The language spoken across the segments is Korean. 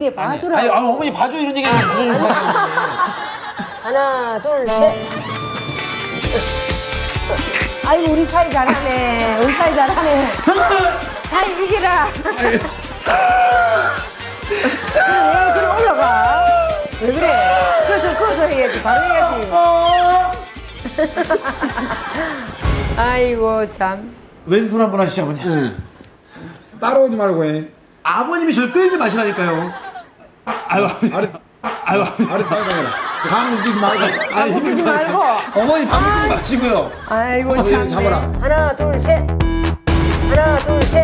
봐주라. 아니, 어머니 봐줘 이런 얘기는 무슨 소리야. 하나, 둘, 셋. 아이고 우리 사이 잘하네. 우리 사이 잘하네. 사이 이기라. 왜 그래 올라가? 왜 그래? 커서 해야지. 바로 해야지. 아이고 참. 왼손 한번 하시죠 아버님. 응. 따라오지 말고 해. 아버님이 저를 끌지 마시라니까요. 아유 아래 따라가라. 방 움직이지 말고. 움직이지 말고. 어머니 방 움직이지 마시고요. 아이고 아버님 참. 잡아라. 하나, 둘, 셋. 하나, 둘, 셋.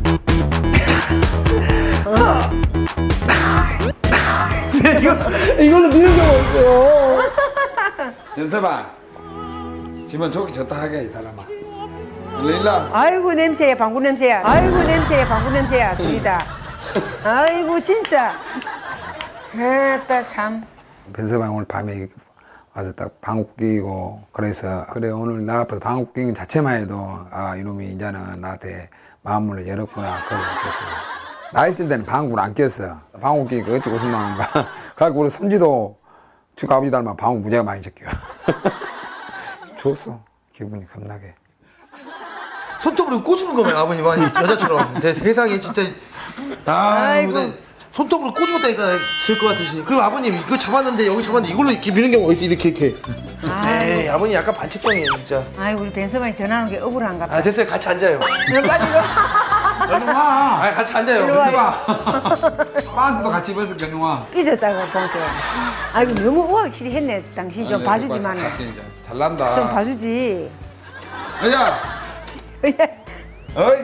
이걸로 미는 경우 없어요. 연서봐. 지만 저기 졌다 하게 이 사람아. 일로. 아이고 냄새야 방구 냄새야. 아이고 냄새야 방구 냄새야 둘이다. 아이고 진짜. 에따 참. 변서방 오늘 밤에 와서 딱 방귀 끼고 그래서 그래 오늘 나 앞에서 방귀 끼는 자체만 해도 아 이놈이 이제는 나한테 마음을 열었구나 그걸 느꼈어요. 나 있을 때는 방귀를 안 꼈어. 방귀 끼고 어찌 웃음 나는가. 그래갖고 우리 손지도 주 아버지 닮아 방귀 무지하게 많이 쳤겨. 좋았어. 기분이 겁나게. 손톱으로 꽂으는 거면 아버님 아니 여자처럼 제 세상에 진짜 아이고. 손톱으로 꽂으다니까 질 것 같으시. 그리고 아버님 이거 잡았는데 여기 잡았는데 이걸로 이렇게 미는 경우가 있어 이렇게. 에이 아버님 약간 반칙성이에요 진짜. 아이고 우리 변서방이 전화하는 게 억울한가 봐. 아 됐어요 같이 앉아요. 빨리 견웅아. 아 같이 앉아요. 일로 와요. 빤스도 같이 입었어 견웅아. 삐졌다고 본게. 아이고 너무 우악실이 했네. 당신 좀 봐주지만. 잘난다. 좀 봐주지. 야. 어이.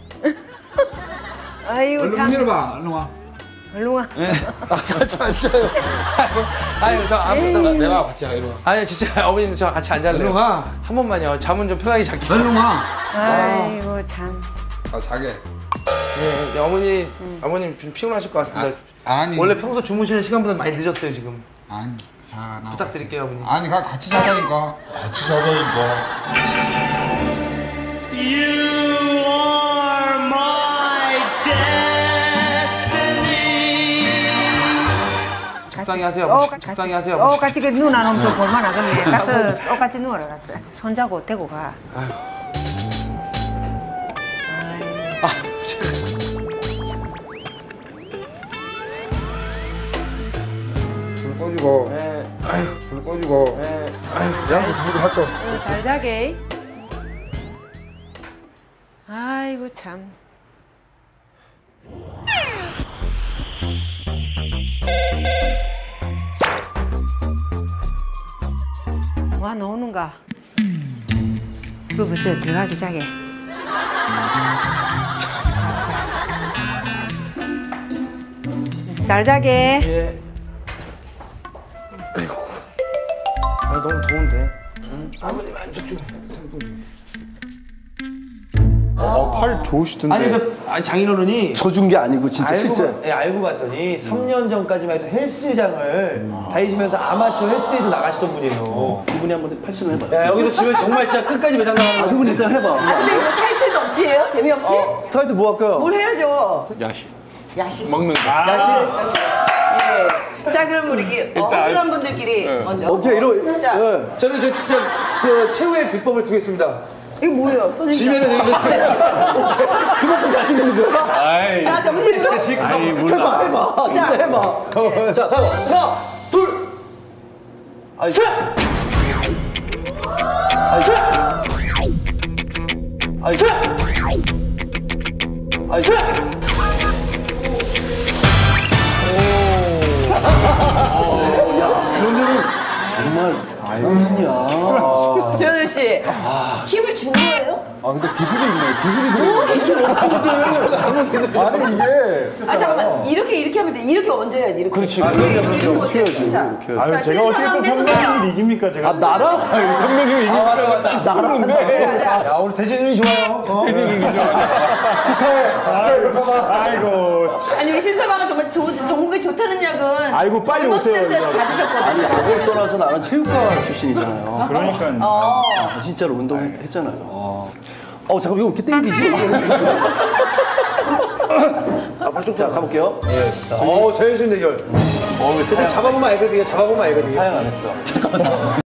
아이고 얼른 참. 열어봐. 얼른 와. 얼른 와. 아 같이 앉아요. 아유 저 아무튼 내가 같이 이리 와. 아니 진짜 어머님 저 같이 앉을래요. 얼른 와. 한 번만요. 잠은 좀 편하게 잘게요. 얼른 와. 아이고 참. 자게. 네, 어머님 좀 피곤하실 것 같습니다. 아니. 원래 평소 주무시는 시간보다 많이 늦었어요 지금. 아니. 자, 나 부탁드릴게요 어머니. 아니 같이 자자니까. 같이 자자니까. 적당히 하세요. 아버지. 적당히 하세요. 아버지. 같이 그 누나 놈 좀 볼만하겠네. 가서 똑같이 누워라 갔어. 손자고 대고 가. 불 꺼주고. 네. 불 꺼주고. 네. 양도 두개 할거. 잘 자게. 아이고 참. 와 나오는가? 그거 저 들어가기 자게. 잘 자게. 예. 아 너무 더운데. 아버님 안쪽 좀. 팔 좋으시던데. 아니 아니 장인어른이 져준 게 아니고 진짜 실제. 알고 봤더니 3년 전까지만 해도 헬스장을 다니시면서 아마추어 헬스데이도 나가시던 분이에요. 이분이 한번 팔씨름 해봐. 야, 여기서 지금 정말 진짜 끝까지 매장 나가는 그분 일단 해봐. 근데 이거 타이틀도 없이 해요? 재미없이? 타이틀 뭐 할까요? 뭘 해야죠? 야식. 야식. 먹는 거. 예. 자, 그럼 우리 허술한 분들끼리 먼저. 오케이 이러. 자, 저는 저 진짜 그 최후의 비법을 두겠습니다. 이거 뭐예요? 선생님. 지면은 그만큼 잘생기는 거야? 자, 정신으로. 아이 몰라. 해봐. 진짜 해봐. 자 가봐. 하나, 둘, 셋. 셋. 셋. 셋. 그러면은 정말 아이언이야. 조현우 씨. 힘을 준 거예요? 아 근데 기술이 있네. 기술이 들어. 기술 없는데. 아니 이게. 아, 잠깐만. 이렇게 하면 돼. 이렇게 먼저 해야지. 이렇게. 그렇지. 이렇게 이렇게 해야지. 자, 아유 제가 어떻게 또 성명을 이깁니까 제가? 아 나랑? 성명이 이깁니까? 나랑. 야 오늘 대진이 좋아요. 대진이 좋아. 축하해. 아이고. 아니, 우리 신사방은 정말 전국에 좋다는 약은. 아이고, 빨리 젊었을 오세요, 때부터 이거. 받으셨거든요. 아니 그걸 떠나서 나는 체육과 출신이잖아요. 그러니까 진짜로 운동했잖아요. 잠깐 이거 이렇게 땡기지? 자, 가볼게요. 자연스러운 대결. 살짝 잡아보면 알거든요. 잡아보면 알거든요. 사연 안 했어.